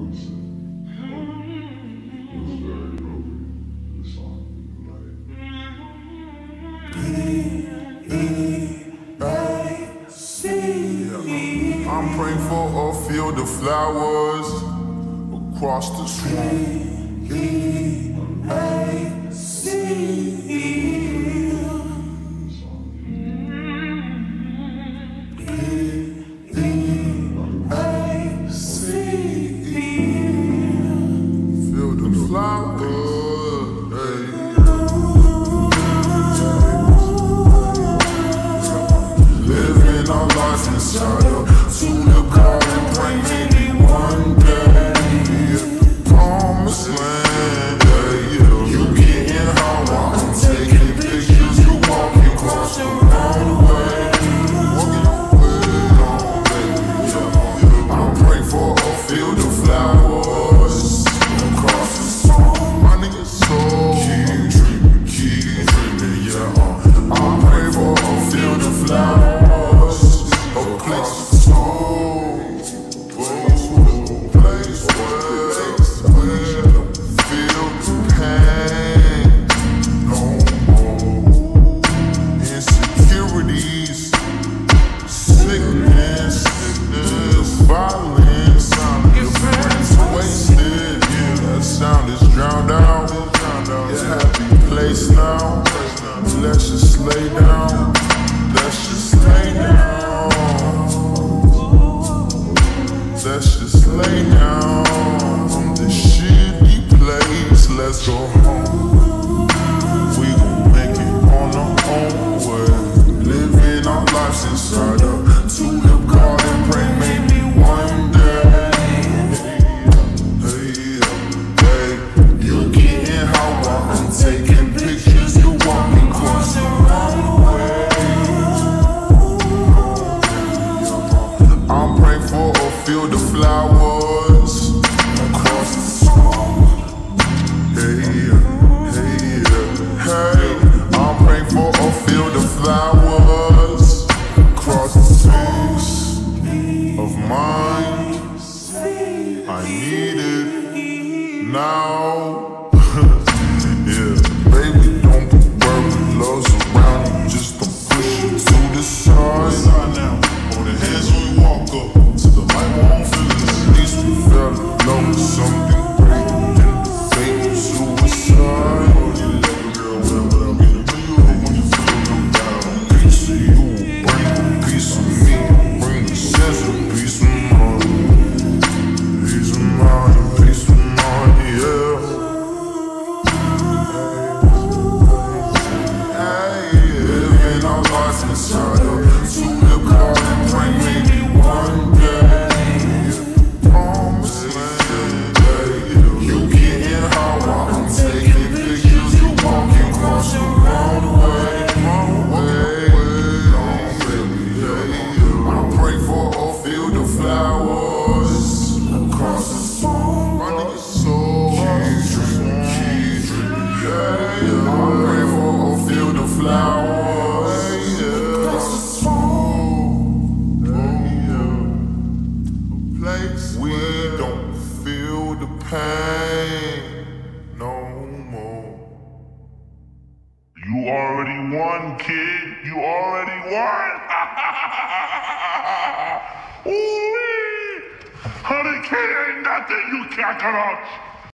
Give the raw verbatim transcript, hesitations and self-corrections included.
I'm praying for a field of flowers across the swamp. Field of flowers. Living our lives inside a Tulip Garden, praying maybe one day at the promised land. Yeah, yeah. You getting how I'm taking pictures, you walking across the runway, walking away, oh baby. Yeah, yeah. I'm praying for a field of flowers across the song. My nigga soul, keep dreaming, keep dreaming, yeah. Uh, I'm praying for a field of flowers. A place to soul, place where, where feel the pain, no more insecurities, sickness, sickness, violence, your friends wasted, yeah, that sound is drowned out, your happy place now, let's just lay down, let's just lay down. Let's just lay down on this shitty place. Let's go home. We gon' make it on our own way. Living our lives inside a Tulip Garden. Pray maybe one day. Hey, hey, you getting how I'm taking pictures. You walking across the runway. I'm praying for a field of flowers across the swamp. Hey, hey, hey. I'm praying for a field of flowers across the space of mine. I need it now. Yeah, baby, don't put worry, love's around you. Just don't push it to the side. On the hands we walk up. At least we fell in love with something greater than the fate of suicide. Girl, well, but I'm getting to you when you feel them down. Peace of you will bring a piece of me, bring a sense of peace of mind. Peace of mind, peace of mind, yeah. Hey, living our lives inside a Tulip Garden, pray maybe one day. We don't feel the pain no more. You already won, kid. You already won. Ooh, one hundred K ain't nothing, you 𝐓𝐇𝐀𝐍𝐿.